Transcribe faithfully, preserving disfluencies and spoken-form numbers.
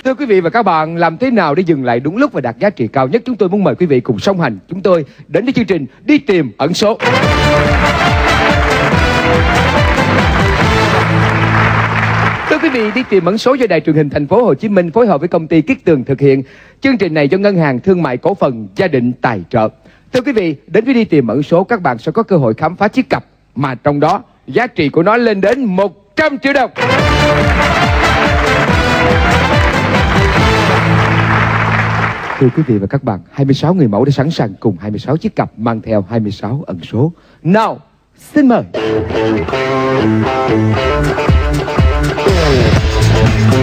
Thưa quý vị và các bạn, làm thế nào để dừng lại đúng lúc và đạt giá trị cao nhất? Chúng tôi muốn mời quý vị cùng song hành chúng tôi đến với chương trình Đi Tìm Ẩn Số. Thưa quý vị, Đi Tìm Ẩn Số do Đài Truyền hình Thành phố Hồ Chí Minh phối hợp với công ty Kiết Tường thực hiện. Chương trình này do Ngân hàng Thương mại Cổ phần Gia Định tài trợ. Thưa quý vị, đến với Đi Tìm Ẩn Số, các bạn sẽ có cơ hội khám phá chiếc cặp mà trong đó giá trị của nó lên đến một trăm triệu đồng. Thưa quý vị và các bạn, hai mươi sáu người mẫu đã sẵn sàng cùng hai mươi sáu chiếc cặp mang theo hai mươi sáu ẩn số. Nào, xin mời.